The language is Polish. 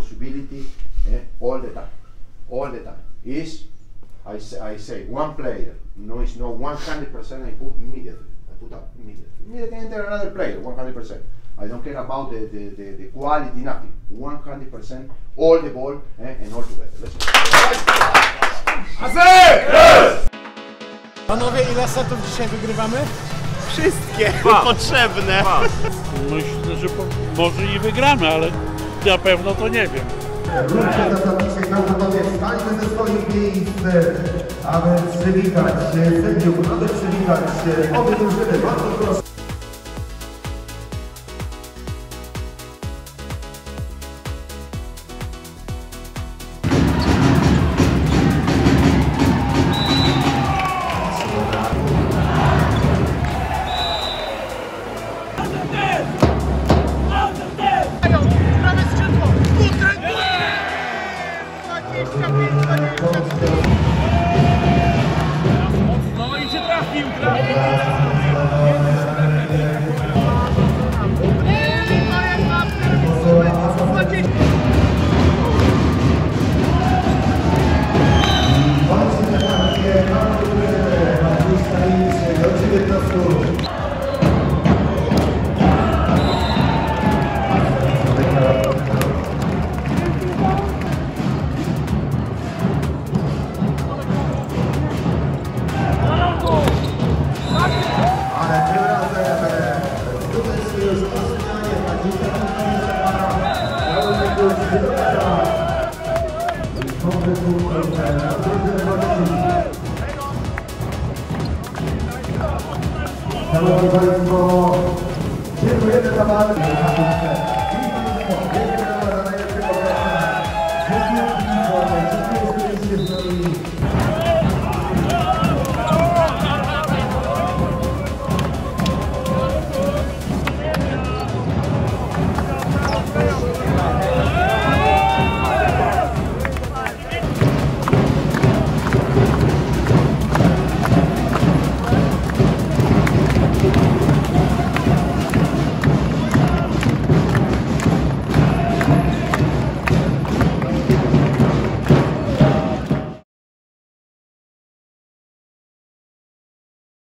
possibility all the time. All the time. I say one player, no, it's not 100%. I put immediately. I put up immediately. Immediately enter another player, 100%. I don't care about the quality, nothing. 100%, all the ball and all together. Let's go. Panowie, ile setów dzisiaj wygrywamy? Wszystkie potrzebne. Myślę, że może i wygramy, ale na pewno to nie wiem. Róbcie zasadniczej naukowie, wstańmy ze swoich miejsc, aby przywitać sędziów, aby przywitać obie drużyny. Bardzo proszę. No i się trafił, Szanowni Państwo, dziękujemy za walkę. Dziękujemy za najlepszego gracza. Dziękuję z nami.